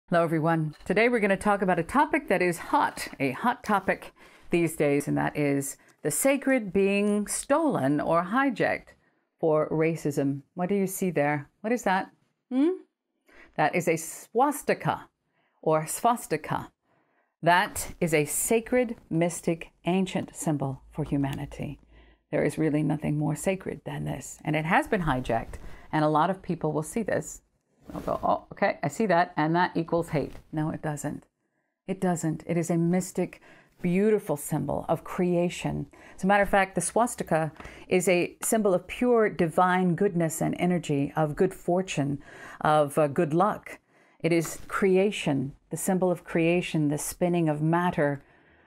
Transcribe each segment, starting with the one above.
Hello everyone. Today we're going to talk about a topic that is hot, a hot topic these days, and that is the sacred being stolen or hijacked for racism. What do you see there? What is that? That is a swastika or swastika. That is a sacred, mystic, ancient symbol for humanity. There is really nothing more sacred than this, and it has been hijacked, and a lot of people will see this. I'll go, oh, okay, I see that, and that equals hate. No, it doesn't. It doesn't. It is a mystic, beautiful symbol of creation. As a matter of fact, the swastika is a symbol of pure divine goodness and energy, of good fortune, of good luck. It is creation, the symbol of creation, the spinning of matter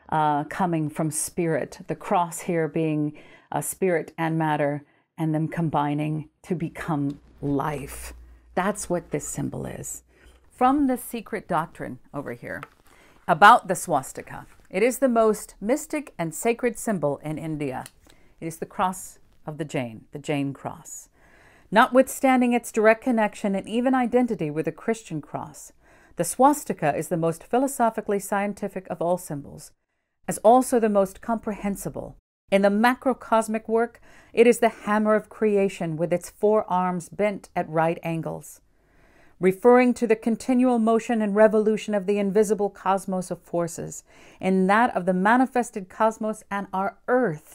coming from spirit. The cross here being spirit and matter, and them combining to become life. That's what this symbol is. From the secret doctrine over here about the swastika. It is the most mystic and sacred symbol in India. It is the cross of the Jain cross. Notwithstanding its direct connection and even identity with the Christian cross, the swastika is the most philosophically scientific of all symbols, as also the most comprehensible. In the macrocosmic work, it is the hammer of creation with its four arms bent at right angles, referring to the continual motion and revolution of the invisible cosmos of forces, in that of the manifested cosmos and our earth.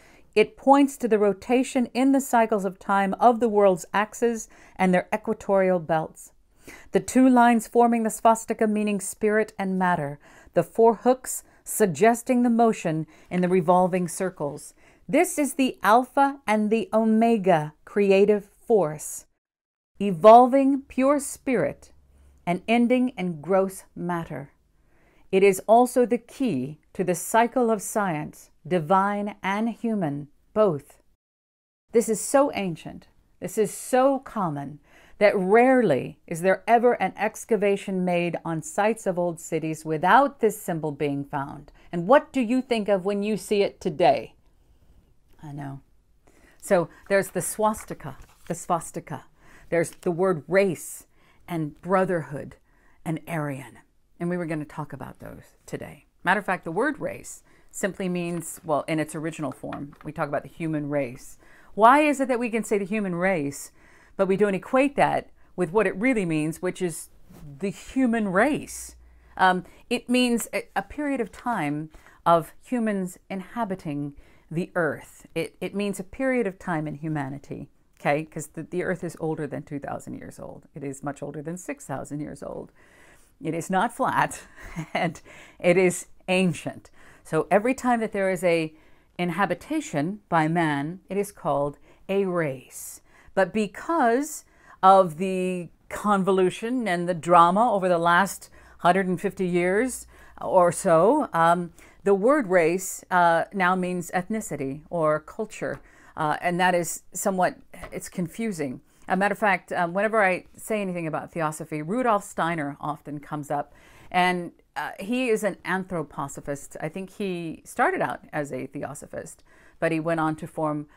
It points to the rotation in the cycles of time of the world's axes and their equatorial belts. The two lines forming the swastika meaning spirit and matter, the four hooks suggesting the motion in the revolving circles. This is the alpha and the omega creative force, evolving pure spirit and ending in gross matter. It is also the key to the cycle of science, divine and human, both. This is so ancient, this is so common, that rarely is there ever an excavation made on sites of old cities without this symbol being found. And what do you think of when you see it today? I know. So there's the swastika, There's the word race and brotherhood and Aryan. And we were going to talk about those today. Matter of fact, the word race simply means, well, in its original form, we talk about the human race. Why is it that we can say the human race, but we don't equate that with what it really means, which is the human race? It means a period of time of humans inhabiting the earth. It means a period of time in humanity, okay? Because the earth is older than 2,000 years old. It is much older than 6,000 years old. It is not flat, and it is ancient. So every time that there is a inhabitation by man, it is called a race. But because of the convolution and the drama over the last 150 years or so, the word race now means ethnicity or culture. And that is somewhat, it's confusing. As a matter of fact, whenever I say anything about Theosophy, Rudolf Steiner often comes up. And he is an anthroposophist. I think he started out as a theosophist, but he went on to form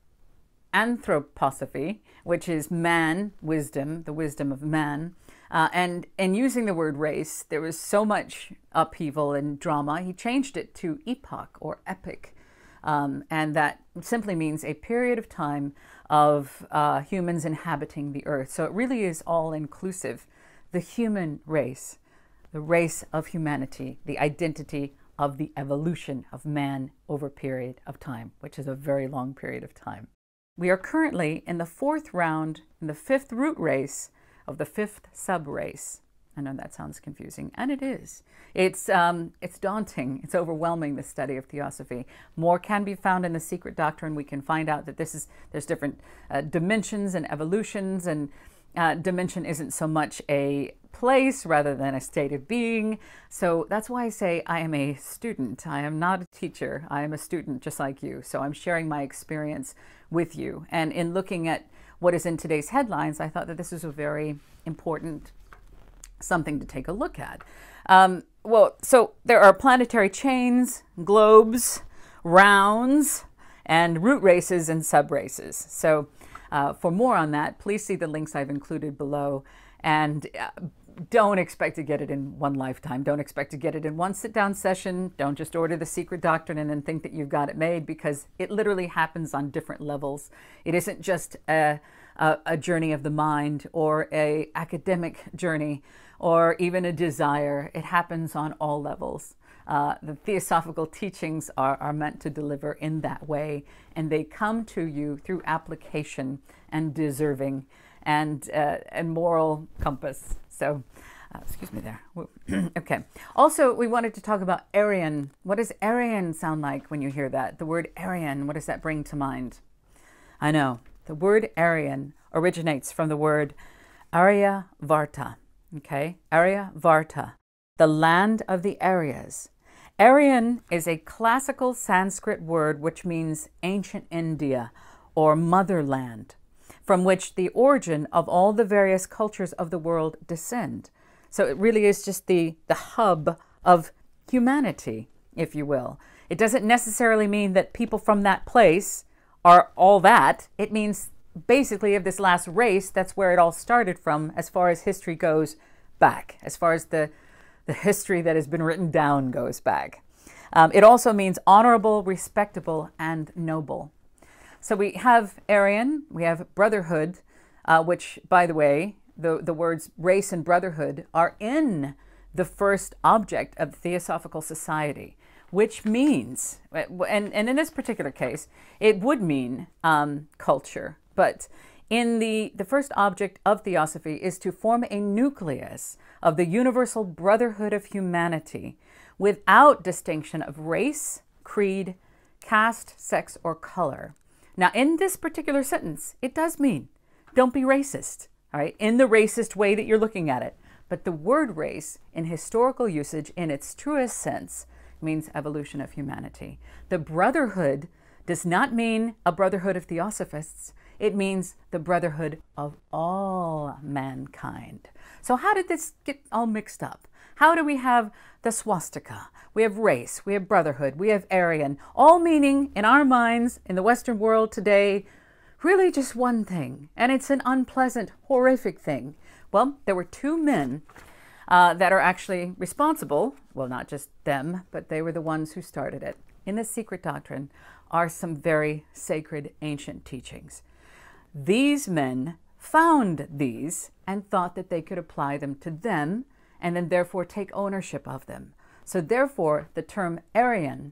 anthroposophy, which is man, wisdom, the wisdom of man. And in using the word race, there was so much upheaval and drama, he changed it to epoch or epic. And that simply means a period of time of humans inhabiting the earth. So it really is all-inclusive. The human race, the race of humanity, the identity of the evolution of man over a period of time, which is a very long period of time. We are currently in the fourth round, in the fifth root race of the fifth sub-race. I know that sounds confusing, and it is. It's daunting. It's overwhelming, the study of Theosophy. More can be found in the secret doctrine. We can find out that there's different dimensions and evolutions, and dimension isn't so much a place rather than a state of being. So that's why I say I am a student. I am not a teacher. I am a student just like you. So I'm sharing my experience with you. And in looking at what is in today's headlines, I thought that this was a very important something to take a look at. Well, so there are planetary chains, globes, rounds, and root races and sub-races. So for more on that, please see the links I've included below. And don't expect to get it in one lifetime. Don't expect to get it in one sit-down session. Don't just order the secret doctrine and then think that you've got it made, because it literally happens on different levels. It isn't just a journey of the mind or a academic journey or even a desire. It happens on all levels. The theosophical teachings are meant to deliver in that way, and they come to you through application and deserving and moral compass. So, excuse me there. Okay. Also, we wanted to talk about Aryan. What does Aryan sound like when you hear that? The word Aryan, what does that bring to mind? I know. The word Aryan originates from the word Arya Varta. Okay? Arya Varta, the land of the Aryas. Aryan is a classical Sanskrit word which means ancient India or motherland, from which the origin of all the various cultures of the world descend. So it really is just the hub of humanity, if you will. It doesn't necessarily mean that people from that place are all that. It means basically of this last race, that's where it all started from as far as history goes back, as far as the history that has been written down goes back. It also means honorable, respectable, and noble. So we have Aryan, we have Brotherhood, which, by the way, the words race and brotherhood are in the first object of the Theosophical Society, which means, and in this particular case, it would mean culture, but in the first object of Theosophy is to form a nucleus of the universal brotherhood of humanity without distinction of race, creed, caste, sex, or color. Now, in this particular sentence, it does mean don't be racist, all right, in the racist way that you're looking at it. But the word race, in historical usage, in its truest sense, means evolution of humanity. The brotherhood does not mean a brotherhood of theosophists. It means the brotherhood of all mankind. So how did this get all mixed up? How do we have the swastika? We have race, we have brotherhood, we have Aryan, all meaning in our minds in the Western world today, really just one thing. And it's an unpleasant, horrific thing. Well, there were two men that are actually responsible. Well, not just them, but they were the ones who started it. In the secret doctrine are some very sacred ancient teachings. These men found these and thought that they could apply them to them and then therefore take ownership of them. So therefore, the term Aryan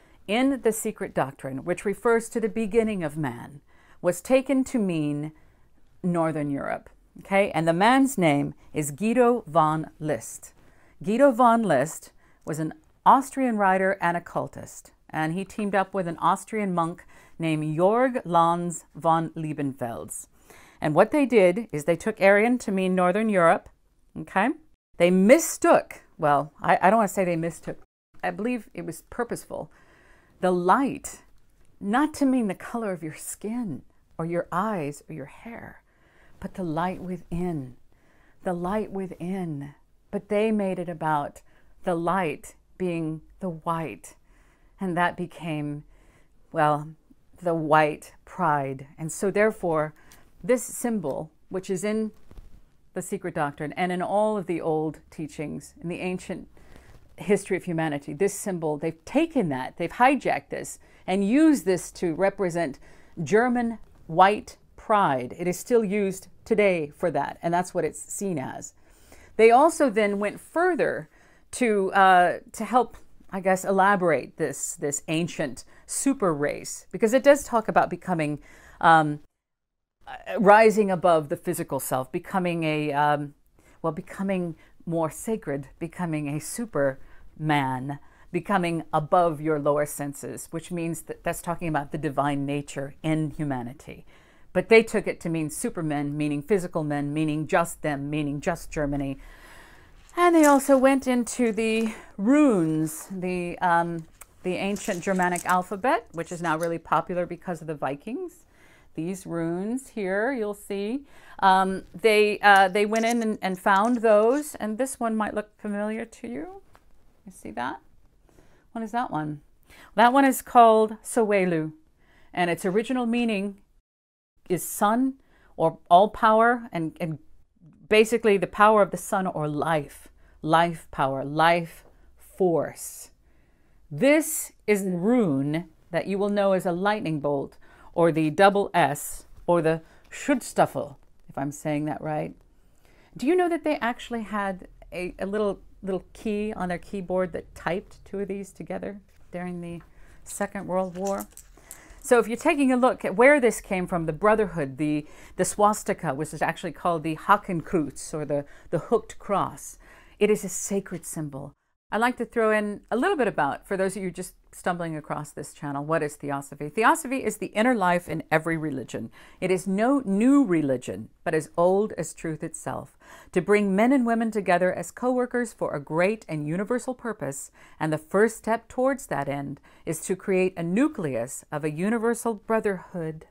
in the secret doctrine, which refers to the beginning of man, was taken to mean Northern Europe. Okay, and the man's name is Guido von List. Guido von List was an Austrian writer and occultist, and he teamed up with an Austrian monk named Georg Lanz von Liebenfels. And what they did is they took Aryan to mean Northern Europe, okay? They mistook, well, I don't want to say they mistook, I believe it was purposeful, the light, not to mean the color of your skin or your eyes or your hair, but the light within, the light within. But they made it about the light being the white, and that became, well, the white pride. And so therefore, this symbol, which is in the secret doctrine and in all of the old teachings, in the ancient history of humanity, this symbol, they've taken that, they've hijacked this and used this to represent German white pride. It is still used today for that, and that's what it's seen as. They also then went further to help, I guess, elaborate this ancient super race, because it does talk about becoming, rising above the physical self, becoming a, becoming more sacred, becoming a superman, becoming above your lower senses, which means that that's talking about the divine nature in humanity. But they took it to mean supermen, meaning physical men, meaning just them, meaning just Germany. And they also went into the runes, the ancient Germanic alphabet, which is now really popular because of the Vikings. These runes here, you'll see. They went in and found those, and this one might look familiar to you. You see that? What is that one? That one is called Sowelu, and its original meaning is sun or all power, and basically the power of the sun, or life power, life force. This is the rune that you will know as a lightning bolt, or the double S, or the Schutzstaffel, if I'm saying that right. Do you know that they actually had a little key on their keyboard that typed two of these together during the Second World War? So if you're taking a look at where this came from, the Brotherhood, the Swastika, which is actually called the Hakenkreuz, or the hooked cross, it is a sacred symbol. I'd like to throw in a little bit about, for those of you just stumbling across this channel, what is Theosophy? Theosophy is the inner life in every religion. It is no new religion, but as old as truth itself, to bring men and women together as co-workers for a great and universal purpose, and the first step towards that end is to create a nucleus of a universal brotherhood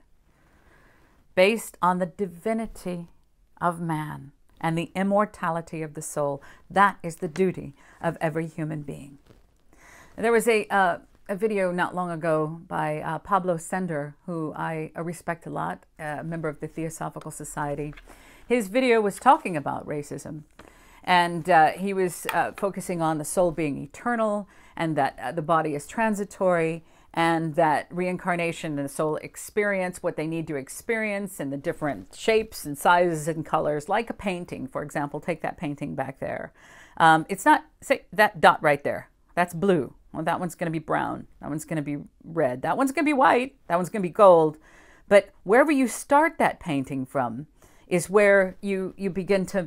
based on the divinity of man and the immortality of the soul. That is the duty of every human being. There was a video not long ago by Pablo Sender, who I respect a lot, a member of the Theosophical Society. His video was talking about racism, and he was focusing on the soul being eternal, and that the body is transitory, and that reincarnation and the soul experience what they need to experience in the different shapes and sizes and colors, like a painting, for example. Take that painting back there. It's not, say, that dot right there. That's blue. Well, that one's going to be brown. That one's going to be red. That one's going to be white. That one's going to be gold. But wherever you start that painting from is where you begin to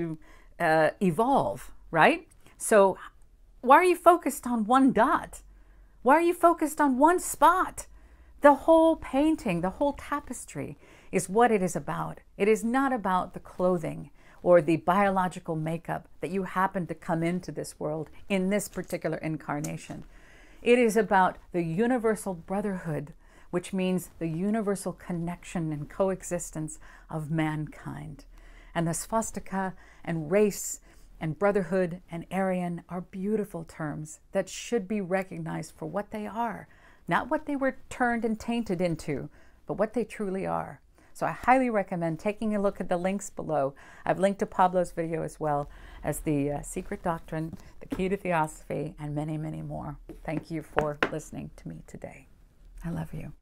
evolve, right? So why are you focused on one dot? Why are you focused on one spot? The whole painting, the whole tapestry is what it is about. It is not about the clothing or the biological makeup that you happen to come into this world in this particular incarnation. It is about the universal brotherhood, which means the universal connection and coexistence of mankind. And the swastika and race and brotherhood and Aryan are beautiful terms that should be recognized for what they are, not what they were turned and tainted into, but what they truly are. So I highly recommend taking a look at the links below. I've linked to Pablo's video as well as the Secret Doctrine, the Key to Theosophy, and many, many more. Thank you for listening to me today. I love you.